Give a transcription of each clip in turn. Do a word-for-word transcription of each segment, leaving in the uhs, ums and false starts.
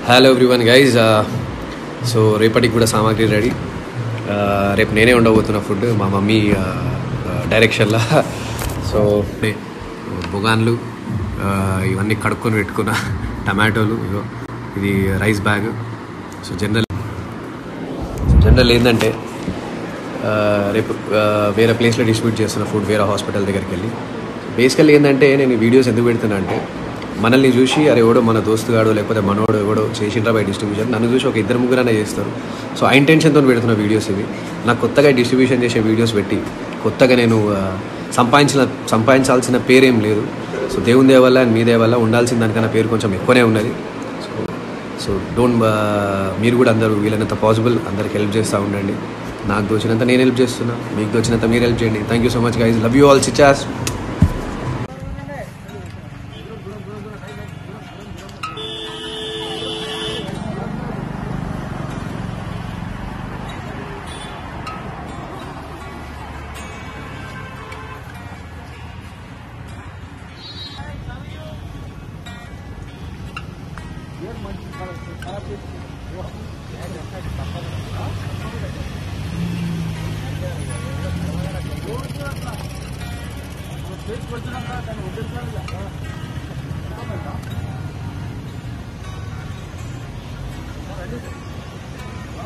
Hello everyone guys. So రేపటికి కూడా సామాగ్రి రెడీ. రేపు నేనే ఉండబోతున్న ఫుడ్ మా మమ్మీ డైరెక్షన్లో. సో బుగాన్లు ఇవన్నీ కడుక్కొని పెట్టుకున్న టమాటోలు, ఇగో ఇది rice bag. So general general ఏంటంటే రేపు వేరే ప్లేస్లో డిస్ట్రిబ్యూట్ చేస్తున్న ఫుడ్ వేరే హాస్పిటల్ దగ్గరికి వెళ్ళి. బేసికల్లీ ఏంటంటే నేను వీడియోస్ ఎందుకు పెడుతున్నా అంటే మనల్ని చూసి అరే ఎవడో మన దోస్తుగాడో లేకపోతే మనోడు ఎవడో చేసిండ్రా బై డిస్ట్రిబ్యూషన్, నన్ను చూసి ఒక ఇద్దరు ముగ్గురు అనే చేస్తారు. సో ఆ ఇంటెన్షన్తో పెడుతున్న వీడియోస్ ఇవి. నాకు కొత్తగా డిస్ట్రిబ్యూషన్ చేసే వీడియోస్ పెట్టి కొత్తగా నేను సంపాదించిన సంపాదించాల్సిన పేరేం లేదు. సో దేవుని దే వల్ల అండ్ మీ దే వల్ల ఉండాల్సిన దానికన్నా పేరు కొంచెం ఎక్కువనే ఉన్నది. సో సో డోంట్ మీరు కూడా అందరూ వీలైనంత పాసిబుల్ అందరికి హెల్ప్ చేస్తూ ఉండండి. నాకు దోచినంత నేను హెల్ప్ చేస్తున్నా, మీకు దోచినంత మీరు హెల్ప్ చేయండి. Thank you so much guys, love you all, చిచాస్.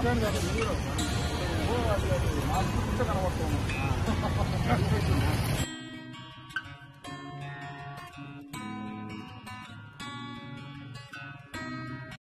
కనబడుతుంది